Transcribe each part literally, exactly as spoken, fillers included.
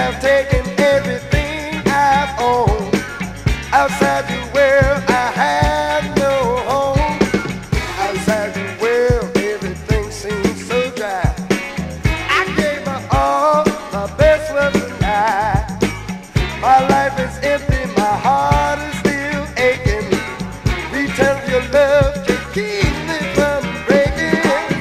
have taken everything I've owned. Outside the world, I have no home. Outside the world, everything seems so dry. I gave my all, my best was a lie. My life is empty, my heart is still aching. Return of your love to keep me from breaking.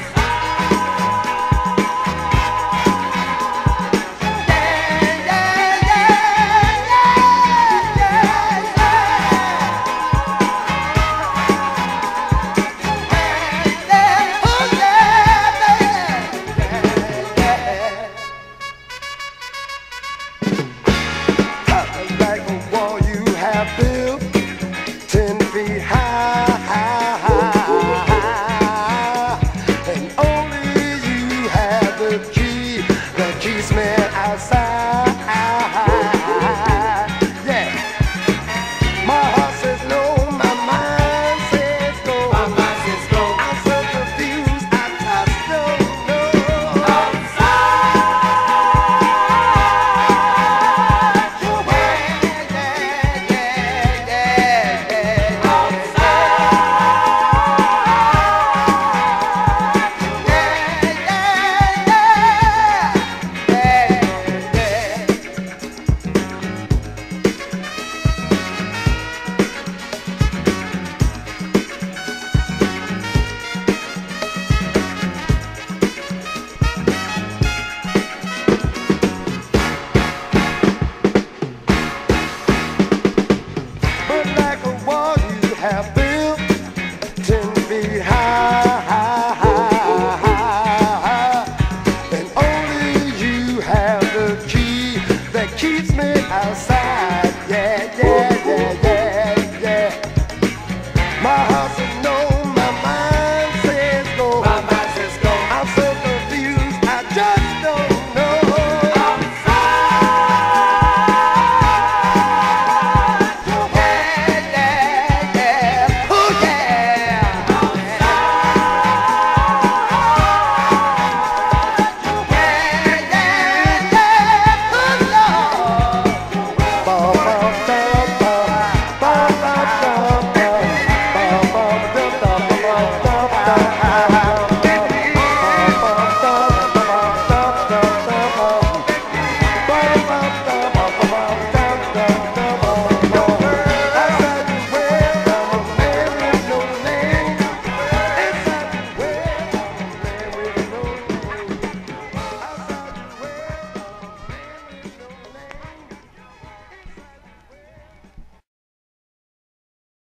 Like a wall you have built, ten feet high, and only you have the key that keeps me outside.